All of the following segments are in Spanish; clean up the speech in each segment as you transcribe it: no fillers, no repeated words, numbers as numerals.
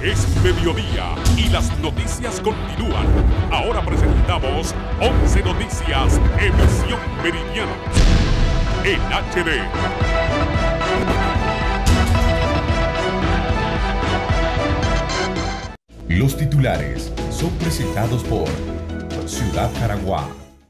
Es mediodía y las noticias continúan. Ahora presentamos 11 Noticias, emisión meridiana, en HD. Los titulares son presentados por Ciudad Jaraguá.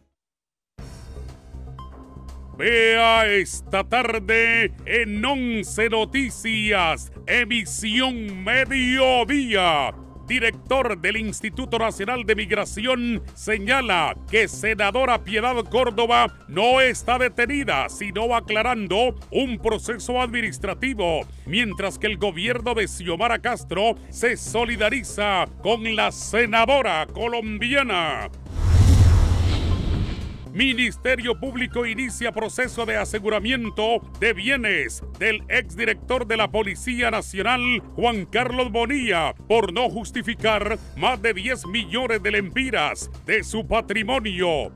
Vea esta tarde en 11 Noticias, emisión mediodía. Director del Instituto Nacional de Migración señala que senadora Piedad Córdoba no está detenida, sino aclarando un proceso administrativo, mientras que el gobierno de Xiomara Castro se solidariza con la senadora colombiana. Ministerio Público inicia proceso de aseguramiento de bienes del exdirector de la Policía Nacional, Juan Carlos Bonilla, por no justificar más de 10 millones de lempiras de su patrimonio.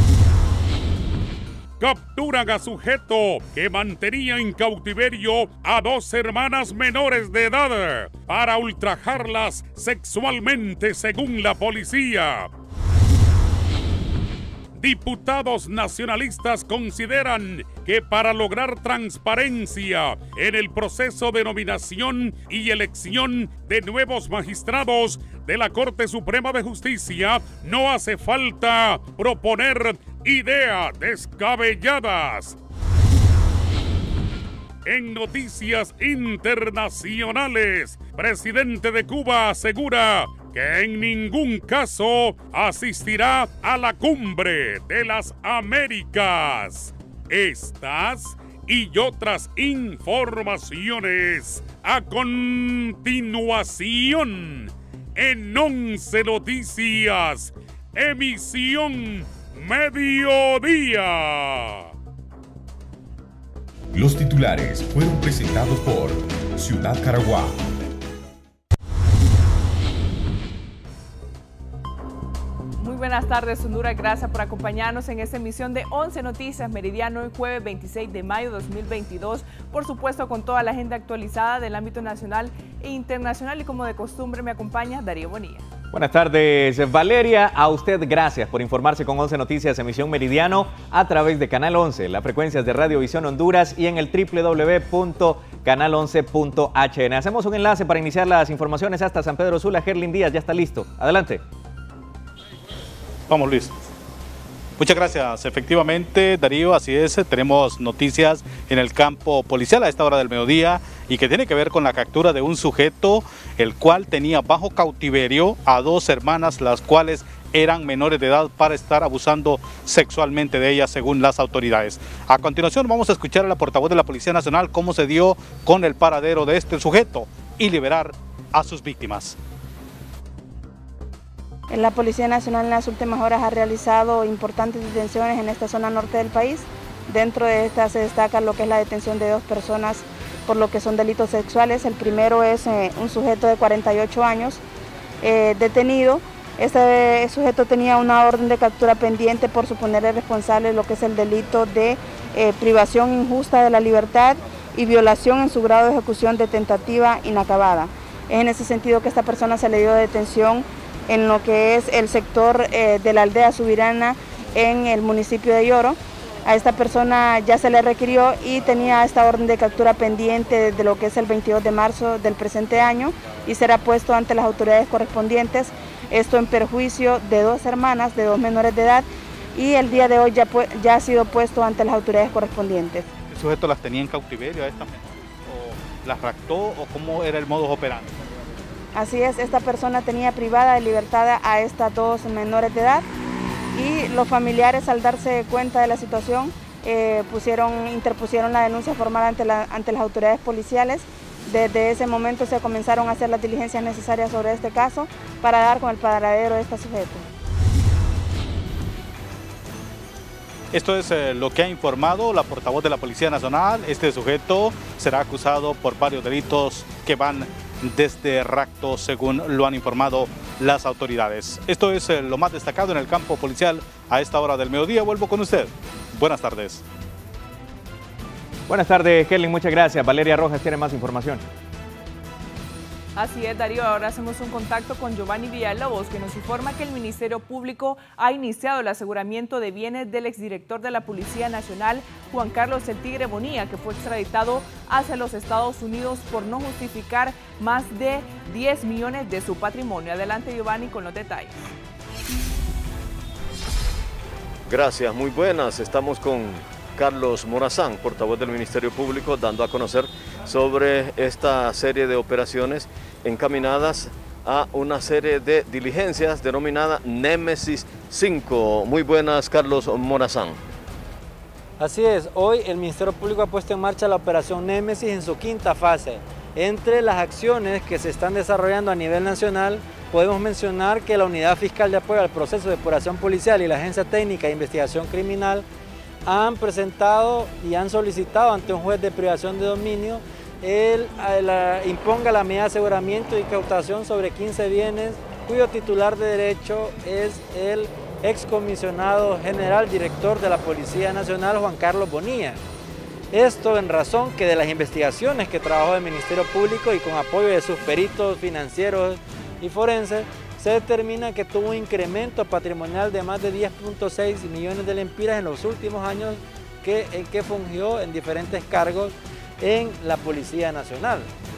Capturan a sujeto que mantenía en cautiverio a 2 hermanas menores de edad para ultrajarlas sexualmente, según la policía. Diputados nacionalistas consideran que para lograr transparencia en el proceso de nominación y elección de nuevos magistrados de la Corte Suprema de Justicia no hace falta proponer ideas descabelladas. En noticias internacionales, presidente de Cuba asegura que en ningún caso asistirá a la Cumbre de las Américas. Estas y otras informaciones a continuación en 11 Noticias, emisión mediodía. Los titulares fueron presentados por Ciudad Jaraguá. Muy buenas tardes, Honduras. Gracias por acompañarnos en esta emisión de 11 Noticias Meridiano, el jueves 26 de mayo de 2022. Por supuesto, con toda la agenda actualizada del ámbito nacional e internacional. Y como de costumbre, me acompaña Darío Bonilla. Buenas tardes, Valeria. A usted gracias por informarse con 11 Noticias emisión Meridiano a través de Canal 11, las frecuencias de Radiovisión Honduras y en el www.canal11.hn. Hacemos un enlace para iniciar las informaciones hasta San Pedro Sula. Gerlin Díaz ya está listo. Adelante. Vamos, Luis. Muchas gracias. Efectivamente, Darío, así es. Tenemos noticias en el campo policial a esta hora del mediodía y que tiene que ver con la captura de un sujeto el cual tenía bajo cautiverio a 2 hermanas, las cuales eran menores de edad, para estar abusando sexualmente de ellas, según las autoridades. A continuación vamos a escuchar a la portavoz de la Policía Nacional cómo se dio con el paradero de este sujeto y liberar a sus víctimas. La Policía Nacional en las últimas horas ha realizado importantes detenciones en esta zona norte del país. Dentro de estas se destaca lo que es la detención de 2 personas por lo que son delitos sexuales. El primero es un sujeto de 48 años detenido. Este sujeto tenía una orden de captura pendiente por suponerle responsable de lo que es el delito de privación injusta de la libertad y violación en su grado de ejecución de tentativa inacabada. Es en ese sentido que a esta persona se le dio detención en lo que es el sector de la aldea Subirana en el municipio de Yoro. A esta persona ya se le requirió y tenía esta orden de captura pendiente desde lo que es el 22 de marzo del presente año y será puesto ante las autoridades correspondientes, esto en perjuicio de 2 hermanas de 2 menores de edad, y el día de hoy ya ha sido puesto ante las autoridades correspondientes. ¿El sujeto las tenía en cautiverio a esta menor o las raptó o cómo era el modus operandi? Así es, esta persona tenía privada de libertad a estas 2 menores de edad y los familiares, al darse cuenta de la situación, interpusieron la denuncia formal ante las autoridades policiales. Desde ese momento se comenzaron a hacer las diligencias necesarias sobre este caso para dar con el paradero de este sujeto. Esto es lo que ha informado la portavoz de la Policía Nacional. Este sujeto será acusado por varios delitos que van desde rapto, según lo han informado las autoridades. Esto es lo más destacado en el campo policial a esta hora del mediodía. Vuelvo con usted. Buenas tardes. Buenas tardes, Kelly. Muchas gracias. Valeria Rojas tiene más información. Así es, Darío. Ahora hacemos un contacto con Giovanni Villalobos, que nos informa que el Ministerio Público ha iniciado el aseguramiento de bienes del exdirector de la Policía Nacional, Juan Carlos El Tigre Bonilla, que fue extraditado hacia los Estados Unidos por no justificar más de 10 millones de su patrimonio. Adelante, Giovanni, con los detalles. Gracias, muy buenas. Estamos con Carlos Morazán, portavoz del Ministerio Público, dando a conocer sobre esta serie de operaciones encaminadas a una serie de diligencias denominada Némesis 5. Muy buenas, Carlos Morazán. Así es, hoy el Ministerio Público ha puesto en marcha la operación Némesis en su quinta fase. Entre las acciones que se están desarrollando a nivel nacional, podemos mencionar que la Unidad Fiscal de Apoyo al Proceso de Depuración Policial y la Agencia Técnica de Investigación Criminal han presentado y han solicitado ante un juez de privación de dominio imponga la medida de aseguramiento y cautación sobre 15 bienes cuyo titular de derecho es el excomisionado general director de la Policía Nacional, Juan Carlos Bonilla. Esto en razón que de las investigaciones que trabajó el Ministerio Público y con apoyo de sus peritos financieros y forenses, se determina que tuvo un incremento patrimonial de más de 10.6 millones de lempiras en los últimos años en que fungió en diferentes cargos en la Policía Nacional.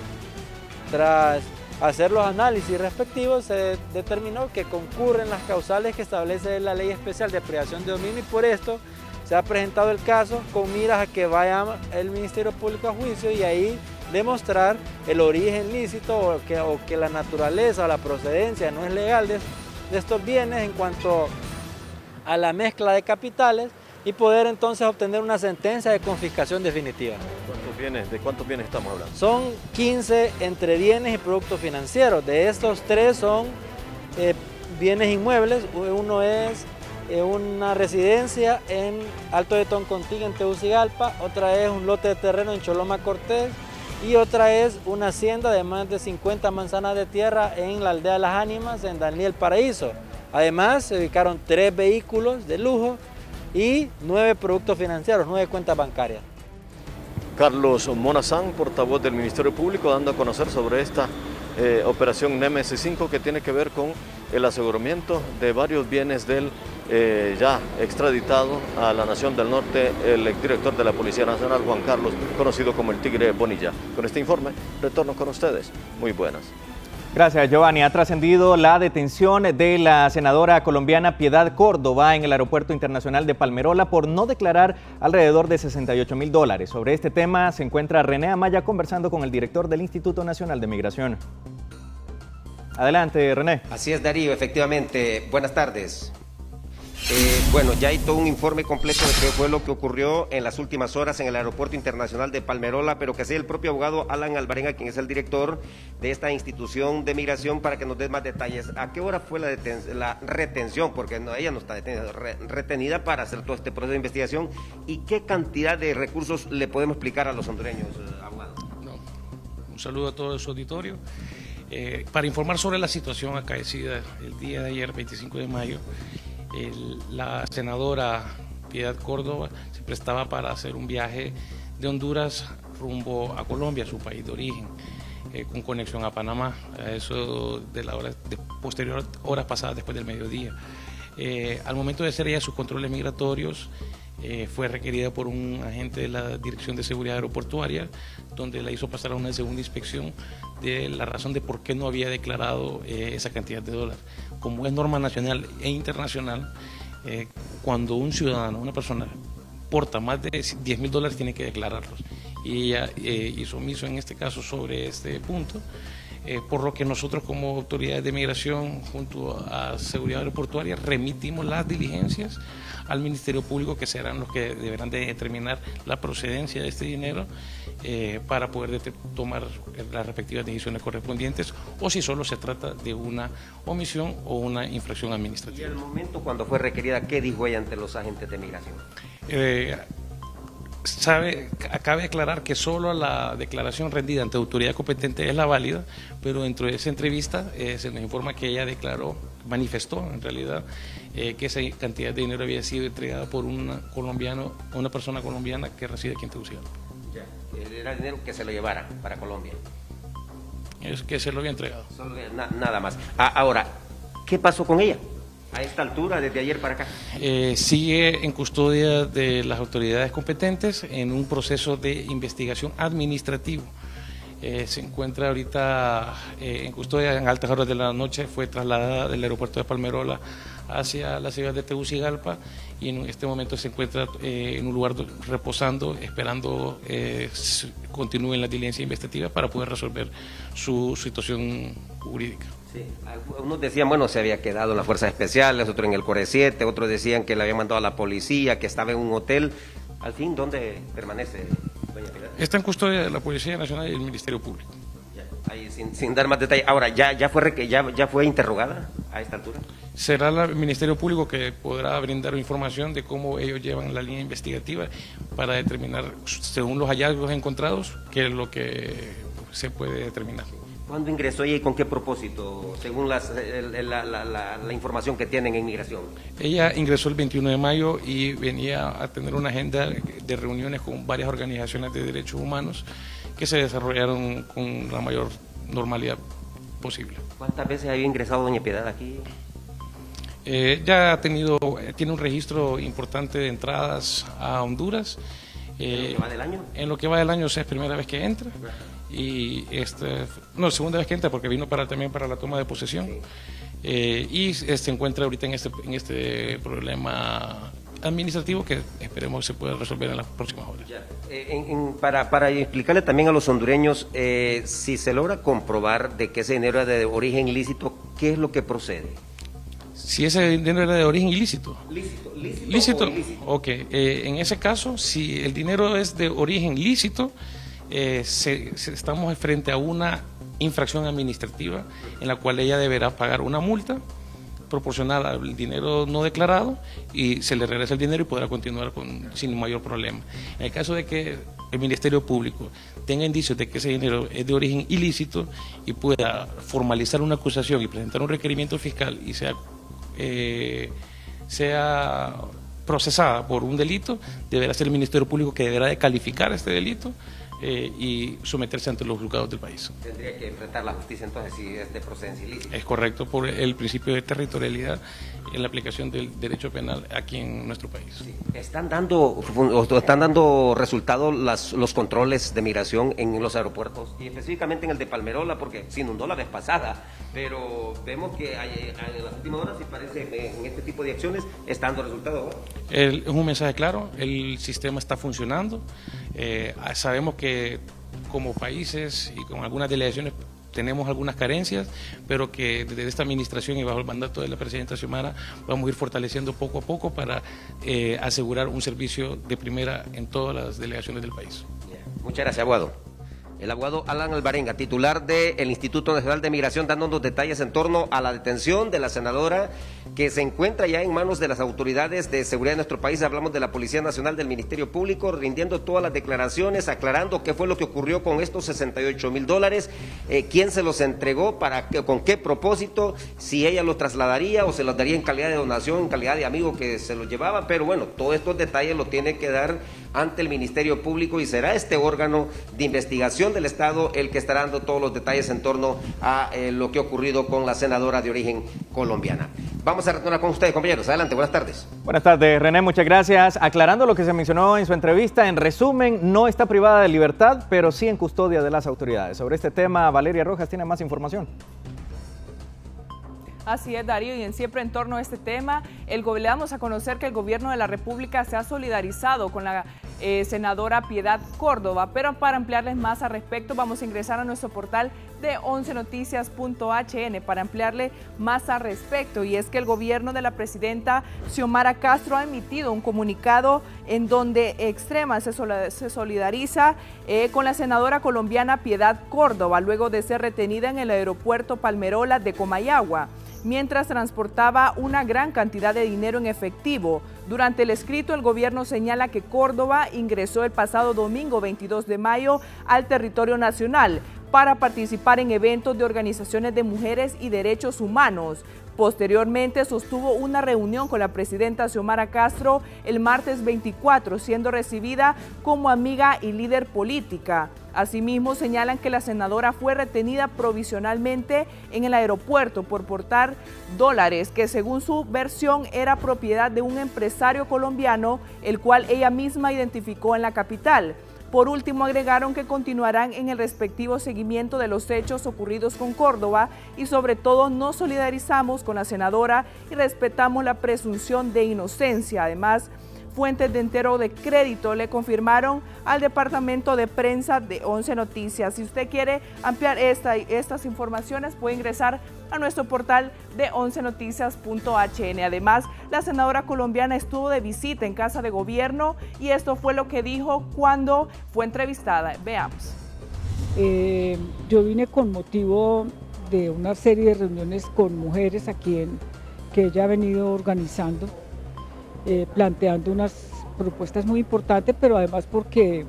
Tras hacer los análisis respectivos, se determinó que concurren las causales que establece la Ley Especial de Privación de Dominio y por esto se ha presentado el caso con miras a que vaya el Ministerio Público a juicio y ahí demostrar el origen lícito o que la naturaleza o la procedencia no es legal de estos bienes en cuanto a la mezcla de capitales y poder entonces obtener una sentencia de confiscación definitiva. ¿De cuántos bienes estamos hablando? Son 15 entre bienes y productos financieros. De estos 3 son bienes inmuebles. Uno es una residencia en Alto de Toncontín, en Tegucigalpa. Otra es un lote de terreno en Choloma Cortés. Y otra es una hacienda de más de 50 manzanas de tierra en la aldea Las Ánimas, en Daniel Paraíso. Además, se ubicaron 3 vehículos de lujo y 9 productos financieros, 9 cuentas bancarias. Carlos Morazán, portavoz del Ministerio Público, dando a conocer sobre esta operación Némesis 5 que tiene que ver con el aseguramiento de varios bienes del ya extraditado a la Nación del Norte, el exdirector de la Policía Nacional, Juan Carlos, conocido como el Tigre Bonilla. Con este informe, retorno con ustedes. Muy buenas. Gracias, Giovanni. Ha trascendido la detención de la senadora colombiana Piedad Córdoba en el Aeropuerto Internacional de Palmerola por no declarar alrededor de $68.000. Sobre este tema se encuentra René Amaya conversando con el director del Instituto Nacional de Migración. Adelante, René. Así es, Darío, efectivamente. Buenas tardes. Bueno, ya hay todo un informe completo de qué fue lo que ocurrió en las últimas horas en el Aeropuerto Internacional de Palmerola, pero que sea el propio abogado Alan Alvarenga, quien es el director de esta institución de migración, para que nos dé más detalles. ¿A qué hora fue la retención? Porque ella no está detenida, retenida para hacer todo este proceso de investigación. ¿Y qué cantidad de recursos le podemos explicar a los hondureños, abogado? No. Un saludo a todo su auditorio. Para informar sobre la situación acaecida el día de ayer, 25 de mayo, la senadora Piedad Córdoba se prestaba para hacer un viaje de Honduras rumbo a Colombia, su país de origen, con conexión a Panamá, a eso de la hora posterior, horas pasadas después del mediodía. Al momento de hacer ella sus controles migratorios, fue requerida por un agente de la Dirección de Seguridad Aeroportuaria, donde la hizo pasar a una segunda inspección de la razón de por qué no había declarado esa cantidad de dólares. Como es norma nacional e internacional, cuando un ciudadano, una persona, porta más de $10.000, tiene que declararlos. Y ella hizo omiso en este caso sobre este punto, por lo que nosotros como autoridades de migración junto a Seguridad Aeroportuaria remitimos las diligencias al Ministerio Público, que serán los que deberán de determinar la procedencia de este dinero para poder tomar las respectivas decisiones correspondientes, o si solo se trata de una omisión o una infracción administrativa. ¿Y al momento cuando fue requerida, qué dijo ella ante los agentes de migración? Cabe aclarar que solo la declaración rendida ante autoridad competente es la válida, pero dentro de esa entrevista se nos informa que ella manifestó en realidad que esa cantidad de dinero había sido entregada por una persona colombiana que reside aquí en Tegucigalpa. Era dinero que se lo llevara para Colombia. es que se lo había entregado. Nada más. Ahora, ¿qué pasó con ella a esta altura desde ayer para acá? Sigue en custodia de las autoridades competentes en un proceso de investigación administrativo. Se encuentra ahorita en custodia en altas horas de la noche, fue trasladada del aeropuerto de Palmerola hacia la ciudad de Tegucigalpa y en este momento se encuentra en un lugar reposando, esperando continúen la diligencia investigativa para poder resolver su situación jurídica. Sí. Algunos decían, bueno, se había quedado en las fuerzas especiales, otros en el Core 7, otros decían que le habían mandado a la policía, que estaba en un hotel. Al fin, ¿dónde permanece doña Piedad? Está en custodia de la Policía Nacional y el Ministerio Público. Ahí, sin dar más detalle. Ahora, ¿ya fue interrogada a esta altura? Será el Ministerio Público que podrá brindar información de cómo ellos llevan la línea investigativa para determinar, según los hallazgos encontrados, qué es lo que se puede determinar. ¿Cuándo ingresó ella y con qué propósito, según la información que tienen en Migración? Ella ingresó el 21 de mayo y venía a tener una agenda de reuniones con varias organizaciones de derechos humanos que se desarrollaron con la mayor normalidad posible. ¿Cuántas veces había ingresado doña Piedad aquí? Ya tiene un registro importante de entradas a Honduras. ¿En lo que va del año? En lo que va del año, es primera vez que entra. Y segunda vez que entra porque vino también para la toma de posesión. Sí. Y se encuentra ahorita en este problema administrativo que esperemos se pueda resolver en las próximas horas. Para explicarle también a los hondureños, si se logra comprobar de que ese dinero era de origen ilícito, ¿qué es lo que procede? Si ese dinero era de origen ilícito. ¿Lícito? Ok. En ese caso, si el dinero es de origen lícito, estamos frente a una infracción administrativa en la cual ella deberá pagar una multa proporcional al dinero no declarado y se le regresa el dinero y podrá continuar sin mayor problema. En el caso de que el Ministerio Público tenga indicios de que ese dinero es de origen ilícito y pueda formalizar una acusación y presentar un requerimiento fiscal y sea procesada por un delito, deberá ser el Ministerio Público que deberá de calificar este delito y someterse ante los juzgados del país. Tendría que enfrentar la justicia entonces si es de procedencia ilícita. Es correcto, por el principio de territorialidad en la aplicación del derecho penal aquí en nuestro país. Sí. ¿Están dando resultados los controles de migración en los aeropuertos y específicamente en el de Palmerola, porque se inundó la vez pasada, pero vemos que en las últimas horas, y parece en este tipo de acciones, está dando resultados? Es un mensaje claro, el sistema está funcionando. Sabemos que como países y con algunas delegaciones tenemos algunas carencias, pero que desde esta administración y bajo el mandato de la presidenta Xiomara vamos a ir fortaleciendo poco a poco para asegurar un servicio de primera en todas las delegaciones del país. Muchas gracias, abogado. El abogado Alan Alvarenga, titular del Instituto Nacional de Migración, dándonos detalles en torno a la detención de la senadora que se encuentra ya en manos de las autoridades de seguridad de nuestro país. Hablamos de la Policía Nacional, del Ministerio Público, rindiendo todas las declaraciones, aclarando qué fue lo que ocurrió con estos $68,000, quién se los entregó, con qué propósito, si ella los trasladaría o se los daría en calidad de donación, en calidad de amigo que se los llevaba. Pero bueno, todos estos detalles lo tiene que dar ante el Ministerio Público y será este órgano de investigación del Estado el que estará dando todos los detalles en torno a lo que ha ocurrido con la senadora de origen colombiana. Vamos a retornar con ustedes, compañeros. Adelante, buenas tardes. Buenas tardes, René, muchas gracias. Aclarando lo que se mencionó en su entrevista, en resumen, no está privada de libertad, pero sí en custodia de las autoridades. Sobre este tema, Valeria Rojas tiene más información. Así es, Darío, y siempre en torno a este tema, le damos a conocer que el gobierno de la República se ha solidarizado con la senadora Piedad Córdoba, pero para ampliarles más al respecto vamos a ingresar a nuestro portal de 11noticias.hn para ampliarle más al respecto, y es que el gobierno de la presidenta Xiomara Castro ha emitido un comunicado en donde Extrema se solidariza con la senadora colombiana Piedad Córdoba luego de ser retenida en el aeropuerto Palmerola de Comayagua mientras transportaba una gran cantidad de dinero en efectivo. Durante el escrito, el gobierno señala que Córdoba ingresó el pasado domingo 22 de mayo al territorio nacional para participar en eventos de organizaciones de mujeres y derechos humanos. Posteriormente sostuvo una reunión con la presidenta Xiomara Castro el martes 24, siendo recibida como amiga y líder política. Asimismo, señalan que la senadora fue retenida provisionalmente en el aeropuerto por portar dólares que, según su versión, era propiedad de un empresario colombiano, el cual ella misma identificó en la capital. Por último, agregaron que continuarán en el respectivo seguimiento de los hechos ocurridos con Córdoba y sobre todo nos solidarizamos con la senadora y respetamos la presunción de inocencia. Además, fuentes de entero de crédito le confirmaron al departamento de prensa de 11 Noticias. Si usted quiere ampliar estas informaciones, puede ingresar a nuestro portal de 11noticias.hn. Además, la senadora colombiana estuvo de visita en Casa de Gobierno y esto fue lo que dijo cuando fue entrevistada. Veamos. Yo vine con motivo de una serie de reuniones con mujeres aquí que ella ha venido organizando, planteando unas propuestas muy importantes, pero además porque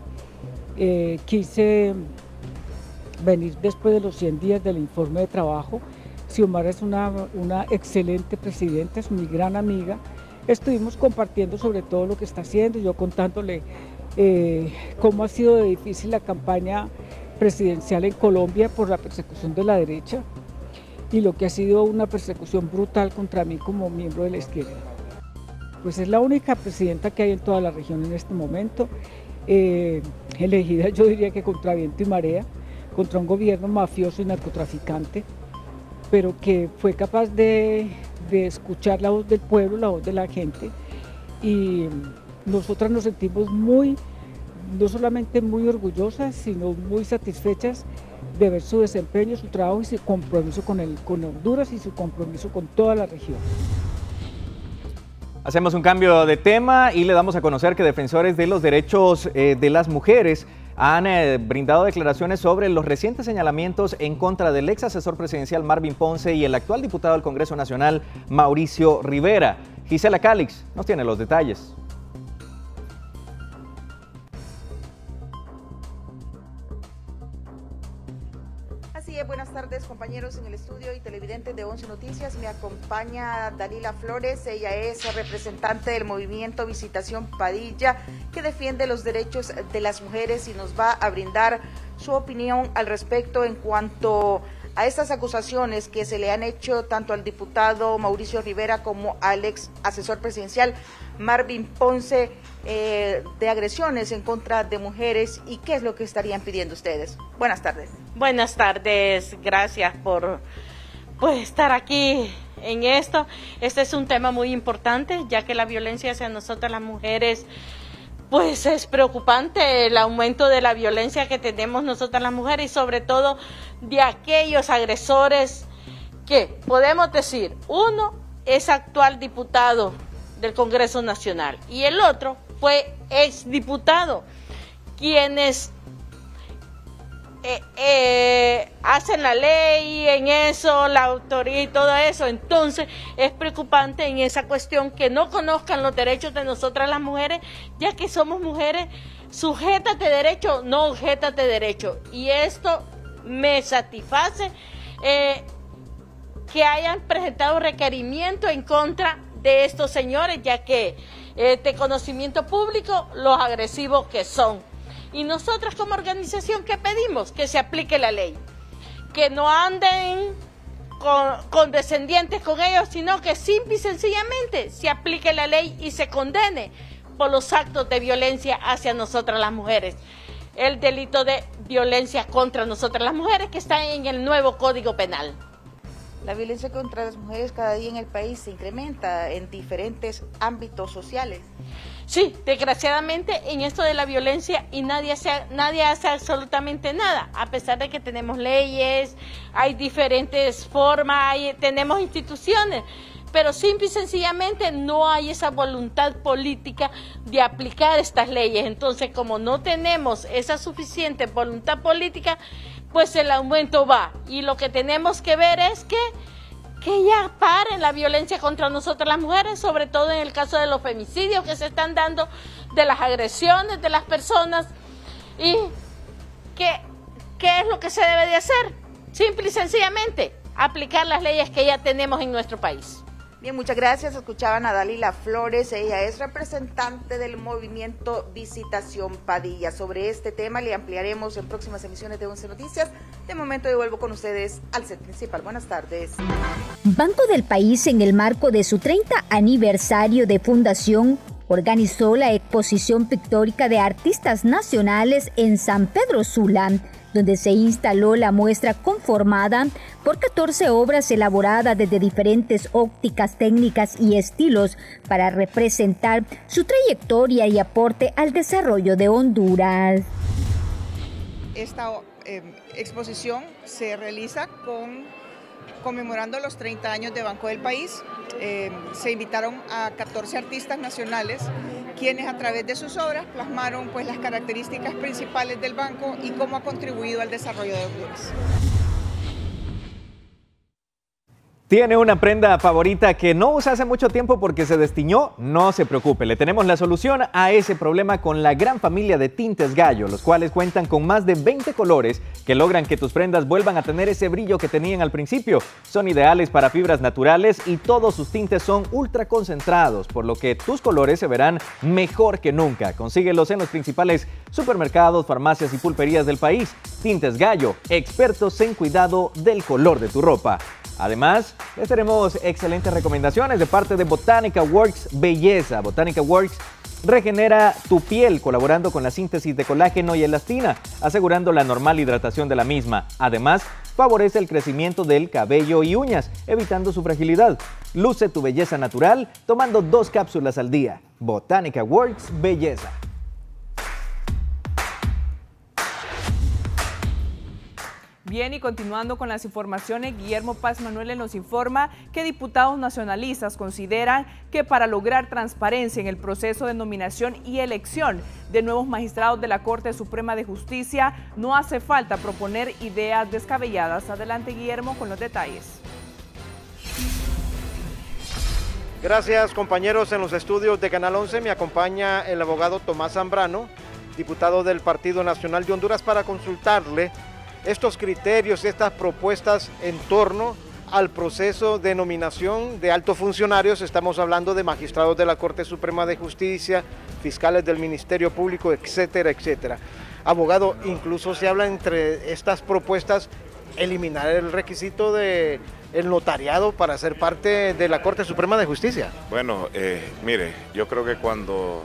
quise venir después de los 100 días del informe de trabajo. Xiomara es una excelente presidenta, es mi gran amiga. Estuvimos compartiendo sobre todo lo que está haciendo, yo contándole cómo ha sido de difícil la campaña presidencial en Colombia por la persecución de la derecha y lo que ha sido una persecución brutal contra mí como miembro de la izquierda. Pues es la única presidenta que hay en toda la región en este momento, elegida yo diría que contra viento y marea, contra un gobierno mafioso y narcotraficante, pero que fue capaz de escuchar la voz del pueblo, la voz de la gente, y nosotras nos sentimos no solamente muy orgullosas, sino muy satisfechas de ver su desempeño, su trabajo y su compromiso con Honduras y su compromiso con toda la región. Hacemos un cambio de tema y le damos a conocer que defensores de los derechos de las mujeres han brindado declaraciones sobre los recientes señalamientos en contra del ex asesor presidencial Marvin Ponce y el actual diputado del Congreso Nacional Mauricio Rivera. Gisela Calix nos tiene los detalles. Buenas tardes, compañeros en el estudio y televidentes de 11 Noticias. Me acompaña Dalila Flores, ella es representante del movimiento Visitación Padilla, que defiende los derechos de las mujeres y nos va a brindar su opinión al respecto en cuanto a estas acusaciones que se le han hecho tanto al diputado Mauricio Rivera como al ex asesor presidencial Marvin Ponce de agresiones en contra de mujeres y qué es lo que estarían pidiendo ustedes. Buenas tardes. Buenas tardes, gracias por estar aquí en esto. Este es un tema muy importante, ya que la violencia hacia nosotras las mujeres pues es preocupante, el aumento de la violencia que tenemos nosotras las mujeres y sobre todo de aquellos agresores que podemos decir, uno es actual diputado del Congreso Nacional y el otro fue exdiputado, quienes hacen la ley en eso, la autoría y todo eso. Entonces es preocupante en esa cuestión que no conozcan los derechos de nosotras las mujeres, ya que somos mujeres sujetas de derecho, no objetas de derecho. Y esto me satisface que hayan presentado requerimiento en contra de estos señores, ya que de conocimiento público los agresivos que son. Y nosotros como organización, ¿qué pedimos? Que se aplique la ley, que no anden condescendientes con ellos, sino que simple y sencillamente se aplique la ley y se condene por los actos de violencia hacia nosotras las mujeres. El delito de violencia contra nosotras las mujeres que está en el nuevo Código Penal. La violencia contra las mujeres cada día en el país se incrementa en diferentes ámbitos sociales. Sí, desgraciadamente en esto de la violencia y nadie hace absolutamente nada, a pesar de que tenemos leyes, hay diferentes formas, tenemos instituciones, pero simple y sencillamente no hay esa voluntad política de aplicar estas leyes. Entonces, como no tenemos esa suficiente voluntad política, pues el aumento va. Y lo que tenemos que ver es que ya paren la violencia contra nosotras las mujeres, sobre todo en el caso de los femicidios que se están dando, de las agresiones de las personas. ¿Y qué es lo que se debe de hacer? Simple y sencillamente, aplicar las leyes que ya tenemos en nuestro país. Bien, muchas gracias. Escuchaban a Dalila Flores, ella es representante del movimiento Visitación Padilla. Sobre este tema le ampliaremos en próximas emisiones de 11 Noticias. De momento yo vuelvo con ustedes al set principal. Buenas tardes. Banco del País, en el marco de su 30 aniversario de fundación, organizó la exposición pictórica de artistas nacionales en San Pedro Sula, donde se instaló la muestra conformada por 14 obras elaboradas desde diferentes ópticas, técnicas y estilos para representar su trayectoria y aporte al desarrollo de Honduras. Esta exposición se realiza conmemorando los 30 años de Banco del País. Se invitaron a 14 artistas nacionales, quienes a través de sus obras plasmaron pues las características principales del banco y cómo ha contribuido al desarrollo de Honduras. ¿Tiene una prenda favorita que no usa hace mucho tiempo porque se destiñó? No se preocupe, le tenemos la solución a ese problema con la gran familia de Tintes Gallo, los cuales cuentan con más de 20 colores que logran que tus prendas vuelvan a tener ese brillo que tenían al principio. Son ideales para fibras naturales y todos sus tintes son ultra concentrados, por lo que tus colores se verán mejor que nunca. Consíguelos en los principales supermercados, farmacias y pulperías del país. Tintes Gallo, expertos en cuidado del color de tu ropa. Además, les tenemos excelentes recomendaciones de parte de Botanica Works Belleza. Botanica Works regenera tu piel colaborando con la síntesis de colágeno y elastina, asegurando la normal hidratación de la misma. Además, favorece el crecimiento del cabello y uñas, evitando su fragilidad. Luce tu belleza natural tomando 2 cápsulas al día. Botanica Works Belleza. Bien, y continuando con las informaciones, Guillermo Paz Manuel nos informa que diputados nacionalistas consideran que para lograr transparencia en el proceso de nominación y elección de nuevos magistrados de la Corte Suprema de Justicia no hace falta proponer ideas descabelladas. Adelante, Guillermo, con los detalles. Gracias, compañeros. En los estudios de Canal 11 me acompaña el abogado Tomás Zambrano, diputado del Partido Nacional de Honduras, para consultarle estos criterios, estas propuestas en torno al proceso de nominación de altos funcionarios. Estamos hablando de magistrados de la Corte Suprema de Justicia, fiscales del Ministerio Público, etcétera, etcétera. Abogado, incluso se habla entre estas propuestas eliminar el requisito de el notariado para ser parte de la Corte Suprema de Justicia. Bueno, mire, yo creo que cuando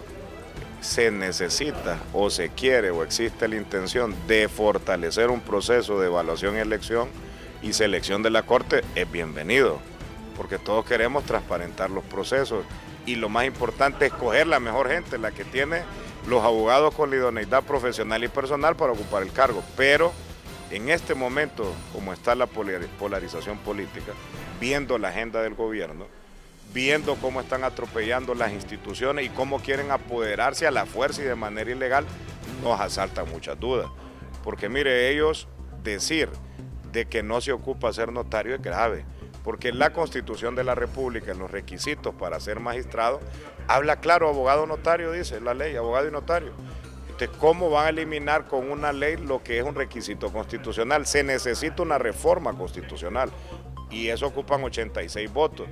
se necesita o se quiere o existe la intención de fortalecer un proceso de evaluación, elección y selección de la Corte, es bienvenido, porque todos queremos transparentar los procesos y lo más importante es escoger la mejor gente, la que tiene los abogados con la idoneidad profesional y personal para ocupar el cargo. Pero en este momento, como está la polarización política, viendo la agenda del gobierno, viendo cómo están atropellando las instituciones y cómo quieren apoderarse a la fuerza y de manera ilegal, nos asaltan muchas dudas. Porque mire, ellos decir de que no se ocupa ser notario es grave, porque la Constitución de la República, en los requisitos para ser magistrado, habla claro, abogado notario, dice la ley, abogado y notario. Entonces, ¿cómo van a eliminar con una ley lo que es un requisito constitucional? Se necesita una reforma constitucional y eso ocupan 86 votos.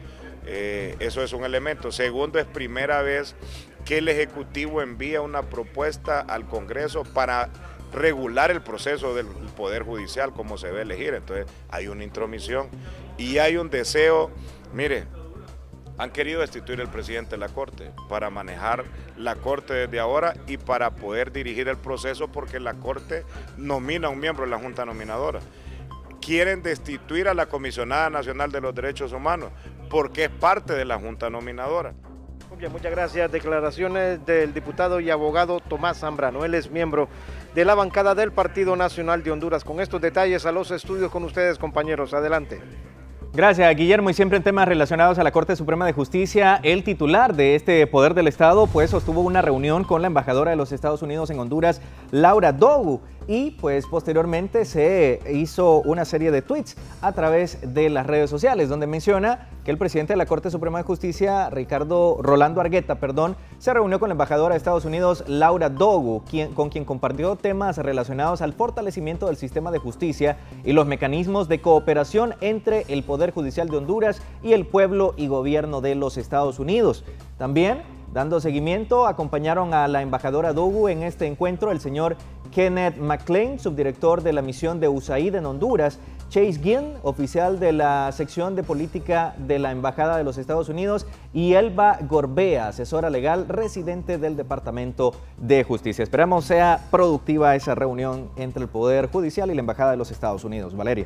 Eso es un elemento. Segundo, es primera vez que el Ejecutivo envía una propuesta al Congreso para regular el proceso del Poder Judicial, cómo se debe elegir. Entonces hay una intromisión y hay un deseo. Mire, han querido destituir al presidente de la Corte para manejar la Corte desde ahora y para poder dirigir el proceso, porque la Corte nomina a un miembro de la Junta Nominadora. Quieren destituir a la Comisionada Nacional de los Derechos Humanos porque es parte de la Junta Nominadora. Bien, muchas gracias. Declaraciones del diputado y abogado Tomás Zambrano. Él es miembro de la bancada del Partido Nacional de Honduras. Con estos detalles a los estudios con ustedes, compañeros. Adelante. Gracias, Guillermo. Y siempre en temas relacionados a la Corte Suprema de Justicia, el titular de este poder del Estado pues sostuvo una reunión con la embajadora de los Estados Unidos en Honduras, Laura Dogu. y pues posteriormente se hizo una serie de tweets a través de las redes sociales donde menciona que el presidente de la Corte Suprema de Justicia, Rolando Argueta, se reunió con la embajadora de Estados Unidos, Laura Dogu, con quien compartió temas relacionados al fortalecimiento del sistema de justicia y los mecanismos de cooperación entre el Poder Judicial de Honduras y el pueblo y gobierno de los Estados Unidos. También, dando seguimiento, acompañaron a la embajadora Dogu en este encuentro el señor Kenneth McLean, subdirector de la misión de USAID en Honduras, Chase Ginn, oficial de la sección de política de la Embajada de los Estados Unidos, y Elba Gorbea, asesora legal residente del Departamento de Justicia. Esperamos sea productiva esa reunión entre el Poder Judicial y la Embajada de los Estados Unidos. Valeria.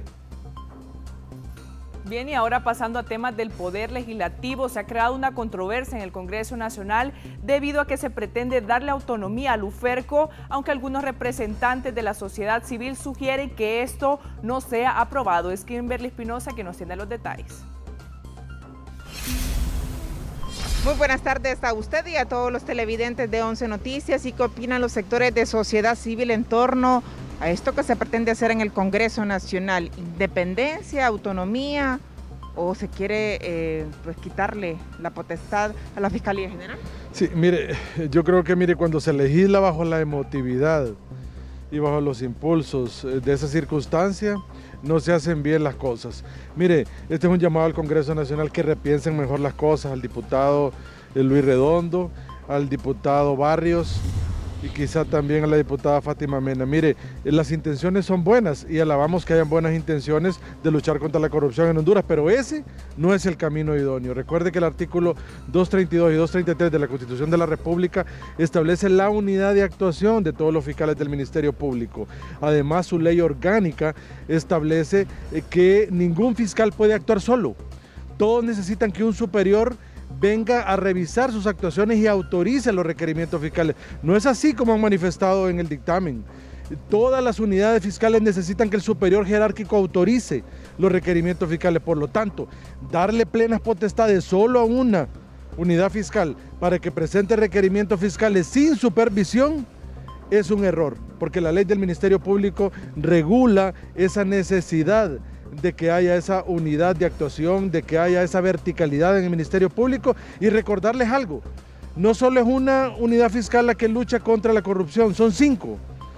Bien, y ahora pasando a temas del Poder Legislativo, se ha creado una controversia en el Congreso Nacional debido a que se pretende darle autonomía al UFERCO, aunque algunos representantes de la sociedad civil sugieren que esto no sea aprobado. Es Kimberly Espinosa que nos tiene los detalles. Muy buenas tardes a usted y a todos los televidentes de 11 Noticias. ¿Y qué opinan los sectores de sociedad civil en torno a esto que se pretende hacer en el Congreso Nacional? ¿Independencia, autonomía o se quiere pues quitarle la potestad a la Fiscalía General? Sí, mire, yo creo que cuando se legisla bajo la emotividad y bajo los impulsos de esa circunstancia, no se hacen bien las cosas. Mire, este es un llamado al Congreso Nacional que repiensen mejor las cosas, al diputado Luis Redondo, al diputado Barrios y quizá también a la diputada Fátima Mena. Mire, las intenciones son buenas y alabamos que hayan buenas intenciones de luchar contra la corrupción en Honduras, pero ese no es el camino idóneo. Recuerde que el artículo 232 y 233 de la Constitución de la República establece la unidad de actuación de todos los fiscales del Ministerio Público. Además, su ley orgánica establece que ningún fiscal puede actuar solo. Todos necesitan que un superior venga a revisar sus actuaciones y autorice los requerimientos fiscales. No es así como han manifestado en el dictamen. Todas las unidades fiscales necesitan que el superior jerárquico autorice los requerimientos fiscales. Por lo tanto, darle plenas potestades solo a una unidad fiscal para que presente requerimientos fiscales sin supervisión es un error, porque la ley del Ministerio Público regula esa necesidad de que haya esa unidad de actuación, de que haya esa verticalidad en el Ministerio Público. Y recordarles algo, no solo es una unidad fiscal la que lucha contra la corrupción, son 5.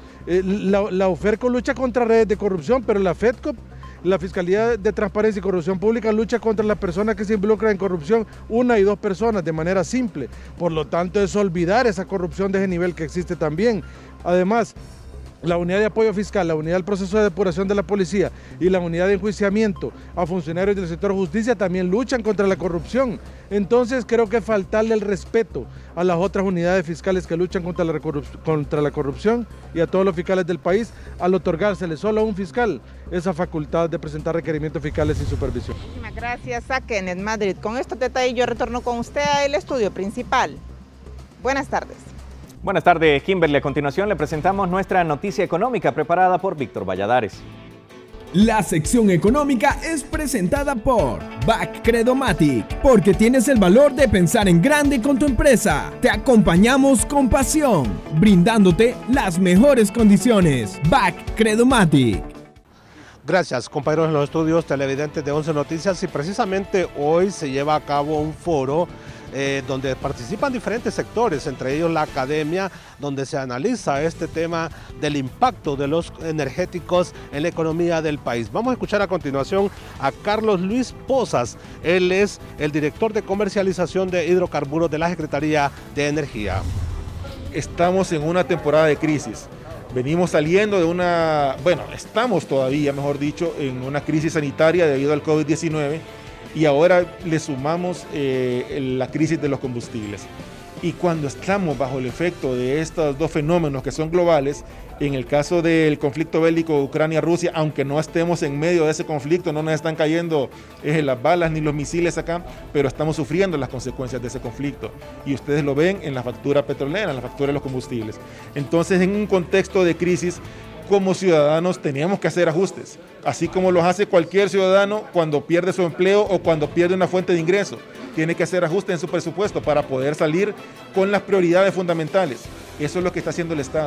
La UFERCO lucha contra redes de corrupción, pero la FEDCOP, la Fiscalía de Transparencia y Corrupción Pública, lucha contra las personas que se involucran en corrupción, 1 y 2 personas, de manera simple. Por lo tanto, es olvidar esa corrupción de ese nivel que existe también. Además, la unidad de apoyo fiscal, la unidad del proceso de depuración de la policía y la unidad de enjuiciamiento a funcionarios del sector justicia también luchan contra la corrupción. Entonces creo que faltarle el respeto a las otras unidades fiscales que luchan contra la corrupción y a todos los fiscales del país al otorgársele solo a un fiscal esa facultad de presentar requerimientos fiscales sin supervisión. Muchísimas gracias a Kenneth Madrid. Con estos detalles yo retorno con usted al estudio principal. Buenas tardes. Buenas tardes, Kimberly. A continuación le presentamos nuestra noticia económica preparada por Víctor Valladares. La sección económica es presentada por BAC Credomatic, porque tienes el valor de pensar en grande con tu empresa. Te acompañamos con pasión, brindándote las mejores condiciones. BAC Credomatic. Gracias, compañeros en los estudios televidentes de 11 Noticias, y precisamente hoy se lleva a cabo un foro donde participan diferentes sectores, entre ellos la academia, donde se analiza este tema del impacto de los energéticos en la economía del país. Vamos a escuchar a continuación a Carlos Luis Pozas. Él es el director de comercialización de hidrocarburos de la Secretaría de Energía. Estamos en una temporada de crisis. Venimos saliendo de estamos todavía, mejor dicho, en una crisis sanitaria debido al COVID-19. Y ahora le sumamos la crisis de los combustibles. Y cuando estamos bajo el efecto de estos dos fenómenos que son globales, en el caso del conflicto bélico Ucrania-Rusia, aunque no estemos en medio de ese conflicto, no nos están cayendo las balas ni los misiles acá, pero estamos sufriendo las consecuencias de ese conflicto. Y ustedes lo ven en la factura petrolera, en la factura de los combustibles. Entonces, en un contexto de crisis, como ciudadanos teníamos que hacer ajustes, así como los hace cualquier ciudadano cuando pierde su empleo o cuando pierde una fuente de ingreso. Tiene que hacer ajustes en su presupuesto para poder salir con las prioridades fundamentales. Eso es lo que está haciendo el Estado.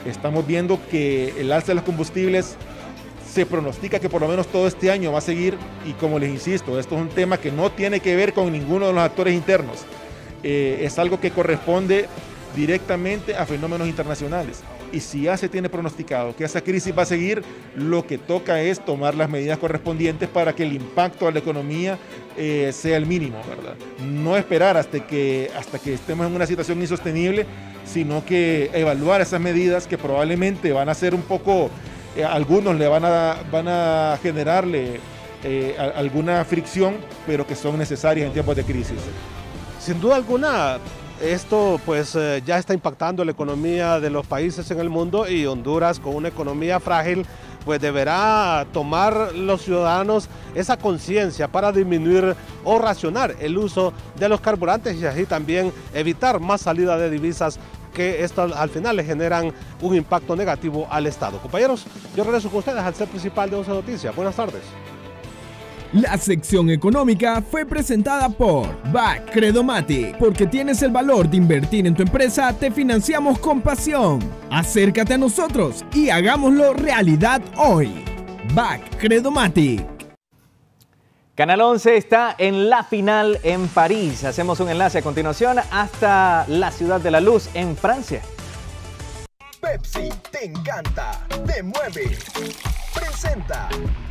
Estamos viendo que el alza de los combustibles se pronostica que por lo menos todo este año va a seguir, y como les insisto, esto es un tema que no tiene que ver con ninguno de los actores internos. Es algo que corresponde directamente a fenómenos internacionales. Y si ya se tiene pronosticado que esa crisis va a seguir, lo que toca es tomar las medidas correspondientes para que el impacto a la economía sea el mínimo, ¿verdad? No esperar hasta que estemos en una situación insostenible, sino que evaluar esas medidas que probablemente van a ser un poco, algunos le van a generarle alguna fricción, pero que son necesarias en tiempos de crisis. Sin duda alguna, esto pues ya está impactando la economía de los países en el mundo, y Honduras, con una economía frágil, pues deberá tomar los ciudadanos esa conciencia para disminuir o racionar el uso de los carburantes, y así también evitar más salida de divisas, que esto al final le generan un impacto negativo al Estado. Compañeros, yo regreso con ustedes al set principal de 11 Noticias. Buenas tardes. La sección económica fue presentada por BAC Credomatic. Porque tienes el valor de invertir en tu empresa, te financiamos con pasión. Acércate a nosotros y hagámoslo realidad hoy. BAC Credomatic. Canal 11 está en la final en París. Hacemos un enlace a continuación hasta la Ciudad de la Luz en Francia. Pepsi te encanta, te mueve, presenta.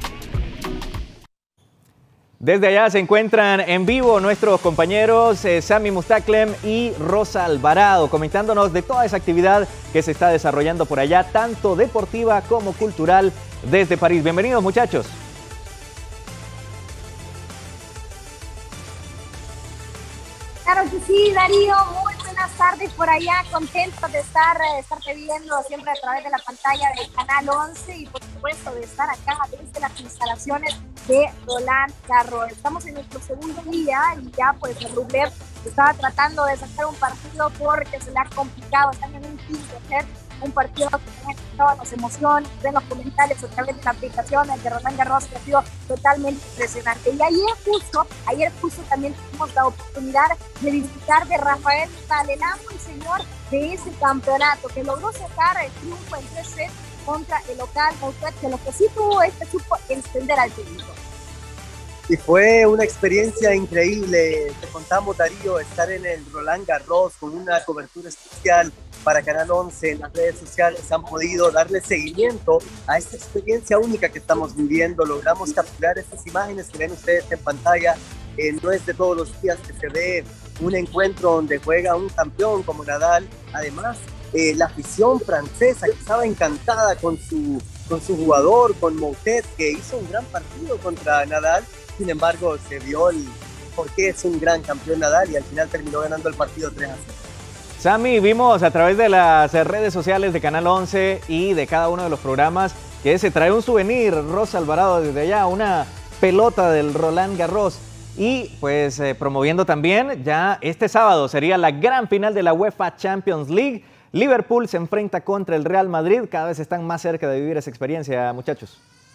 Desde allá se encuentran en vivo nuestros compañeros Sami Mustaklem y Rosa Alvarado, comentándonos de toda esa actividad que se está desarrollando por allá, tanto deportiva como cultural, desde París. Bienvenidos, muchachos. Claro que sí, Darío, muy buenas tardes por allá, contentos de estarte viendo siempre a través de la pantalla del Canal 11 y por supuesto de estar acá desde las instalaciones de Roland Garros. Estamos en nuestro segundo día y ya pues el Rublev estaba tratando de sacar un partido porque se le ha complicado, están en un quinto set, un partido que han escuchado las emociones, ven los comentarios a través de las aplicaciones de Roland Garros, que ha sido totalmente impresionante. Y ayer justo también tuvimos la oportunidad de disfrutar de Rafael Nadal, el amo y señor de ese campeonato, que logró sacar el triunfo en 3 sets contra el local Moutet, que lo que sí tuvo es que supo extender al público. Y fue una experiencia increíble. Te contamos, Darío, estar en el Roland Garros con una cobertura especial para Canal 11 en las redes sociales. Han podido darle seguimiento a esta experiencia única que estamos viviendo. Logramos capturar estas imágenes que ven ustedes en pantalla. No es de todos los días que se ve un encuentro donde juega un campeón como Nadal. Además, la afición francesa que estaba encantada con su jugador, con Moutet, que hizo un gran partido contra Nadal. Sin embargo, se vio por qué es un gran campeón Nadal y al final terminó ganando el partido 3-0. Sami, vimos a través de las redes sociales de Canal 11 y de cada uno de los programas que se trae un souvenir, Rosa Alvarado, desde allá, una pelota del Roland Garros. Y pues promoviendo también, ya este sábado sería la gran final de la UEFA Champions League. Liverpool se enfrenta contra el Real Madrid. Cada vez están más cerca de vivir esa experiencia, muchachos.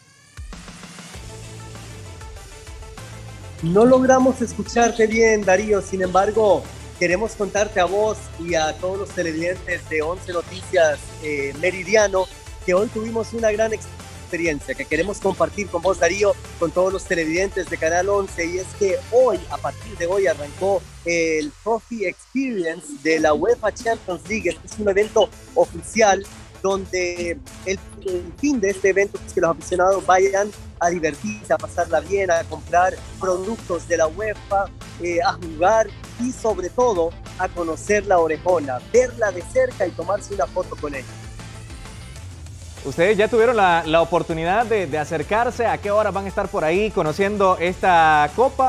No logramos escucharte bien, Darío. Sin embargo, queremos contarte a vos y a todos los televidentes de 11 Noticias Meridiano que hoy tuvimos una gran experiencia que queremos compartir con vos, Darío, con todos los televidentes de Canal 11. Y es que hoy, a partir de hoy, arrancó el Trophy Experience de la UEFA Champions League. Este es un evento oficial donde el fin de este evento es que los aficionados vayan a divertirse, a pasarla bien, a comprar productos de la UEFA, a jugar y sobre todo a conocer la orejona, verla de cerca y tomarse una foto con ella. Ustedes ya tuvieron la oportunidad de acercarse. ¿A qué hora van a estar por ahí conociendo esta copa?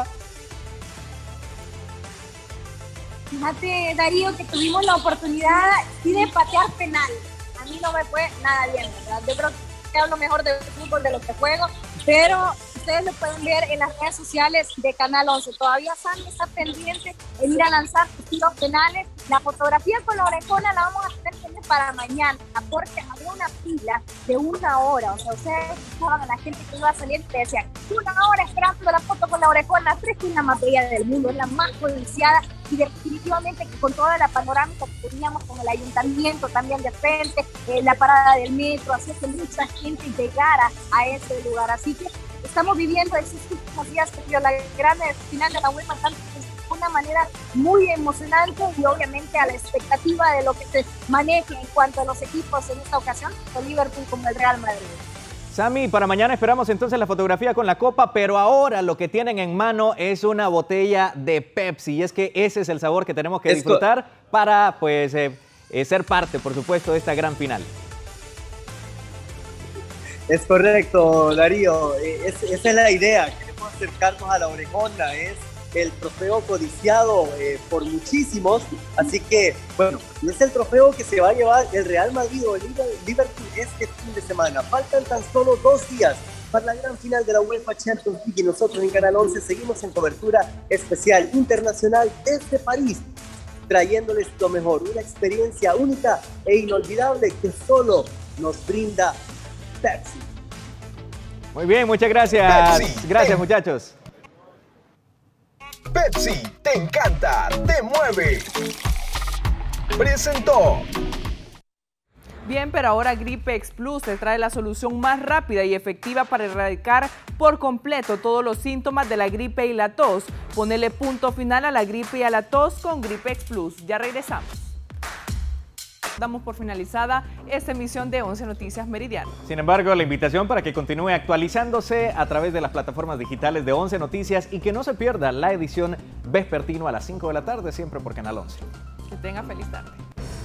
Fíjate, Darío, que tuvimos la oportunidad sí de patear penal. A mí no me fue nada bien, ¿verdad? Yo creo que hablo mejor de fútbol de lo que juego, pero ustedes lo pueden ver en las redes sociales de Canal 11. Todavía Sandy está pendiente en ir a lanzar sus tiros penales. La fotografía con la orejona la vamos a tener para mañana, porque había una fila de 1 hora. O sea, ustedes estaban a la gente que iba a salir y te decían 1 hora esperando la foto con la orejona. Pero es que es la más bella del mundo, es la más codiciada, y definitivamente que con toda la panorámica que teníamos con el ayuntamiento también de frente, la parada del metro, hacía que mucha gente llegara a ese lugar. Así que estamos viviendo estos últimos días que la gran final de la UEFA de una manera muy emocionante, y obviamente a la expectativa de lo que se maneje en cuanto a los equipos en esta ocasión, tanto Liverpool como el Real Madrid. Sami, para mañana esperamos entonces la fotografía con la copa, pero ahora lo que tienen en mano es una botella de Pepsi, y es que ese es el sabor que tenemos que disfrutar para pues ser parte, por supuesto, de esta gran final. Es correcto, Darío, esa es la idea, queremos acercarnos a la orejona, es el trofeo codiciado por muchísimos, así que, bueno, es el trofeo que se va a llevar el Real Madrid o el Liverpool este fin de semana. Faltan tan solo 2 días para la gran final de la UEFA Champions League, y nosotros en Canal 11 seguimos en cobertura especial internacional desde París, trayéndoles lo mejor, una experiencia única e inolvidable que solo nos brinda Pepsi. Muy bien, muchas gracias. Pepsi. Gracias, muchachos. Pepsi, te encanta, te mueve. Presentó. Bien, pero ahora Gripex Plus te trae la solución más rápida y efectiva para erradicar por completo todos los síntomas de la gripe y la tos. Ponele punto final a la gripe y a la tos con Gripex Plus. Ya regresamos. Damos por finalizada esta emisión de 11 Noticias Meridiano. Sin embargo, la invitación para que continúe actualizándose a través de las plataformas digitales de 11 Noticias y que no se pierda la edición vespertino a las 5 de la tarde, siempre por Canal 11. Que tenga feliz tarde.